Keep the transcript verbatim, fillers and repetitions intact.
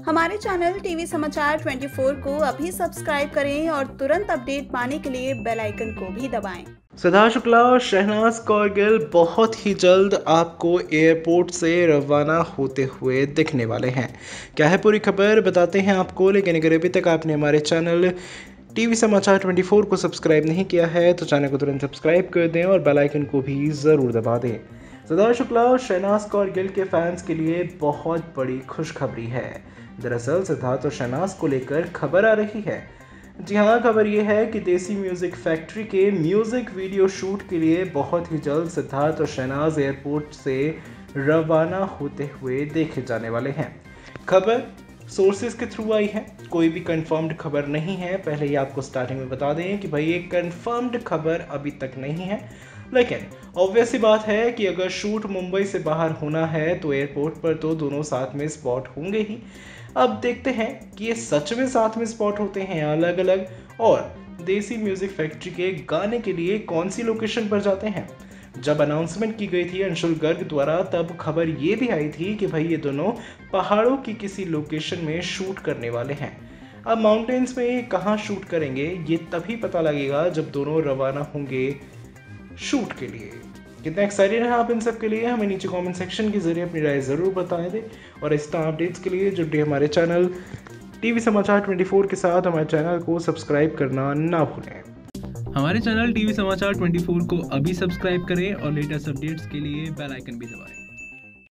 हमारे channel TV समाचार चौबीस को अभी सब्सक्राइब करें और तुरंत अपडेट पाने के लिए बेल आइकन को भी दबाएं। सिद्धार्थ शुक्ला और शहनाज कौर गिल बहुत ही जल्द आपको एयरपोर्ट से रवाना होते हुए दिखने वाले हैं। क्या है पूरी खबर बताते हैं आपको, लेकिन अगर अभी तक आपने हमारे चैनल टीवी समाचार चौबीस को सब्सक्राइब नहीं किया है तो चैनल को तुरंत सब्सक्राइब कर दें और बेल आइकन को भी ज़रूर दबा दें। सिद्धार्थ शुक्ला और शहनाज कौर गिल के फैंस के लिए बहुत बड़ी खुशखबरी है। दरअसल सिद्धार्थ और शहनाज को लेकर खबर आ रही है। जी हाँ, खबर ये है कि देसी म्यूजिक फैक्ट्री के म्यूजिक वीडियो शूट के लिए बहुत ही जल्द सिद्धार्थ और शहनाज एयरपोर्ट से रवाना होते हुए देखे जाने वाले हैं। खबर सोर्सेज के थ्रू आई है, कोई भी कंफर्म्ड खबर नहीं है। पहले ही आपको स्टार्टिंग में बता दें कि भाई ये कंफर्म्ड खबर अभी तक नहीं है, लेकिन ऑब्वियस सी बात है कि अगर शूट मुंबई से बाहर होना है तो एयरपोर्ट पर तो दोनों साथ में स्पॉट होंगे ही। अब देखते हैं कि ये सच में साथ में स्पॉट होते हैं अलग अलग, और देसी म्यूजिक फैक्ट्री के गाने के लिए कौन सी लोकेशन पर जाते हैं। जब अनाउंसमेंट की गई थी अंशुल गर्ग द्वारा तब खबर ये भी आई थी कि भाई ये दोनों पहाड़ों की किसी लोकेशन में शूट करने वाले हैं। अब माउंटेन्स में कहाँ शूट करेंगे ये तभी पता लगेगा जब दोनों रवाना होंगे शूट के लिए। कितना एक्साइटेड हैं आप इन सब के लिए, हमें नीचे कमेंट सेक्शन के जरिए अपनी राय ज़रूर बताएं दें। और इस तरह अपडेट्स के लिए जुड़े हमारे चैनल टीवी समाचार चौबीस के साथ हमारे चैनल को सब्सक्राइब करना ना भूलें। हमारे चैनल टीवी समाचार चौबीस को अभी सब्सक्राइब करें और लेटेस्ट अपडेट्स के लिए बेल आइकन भी दबाएं।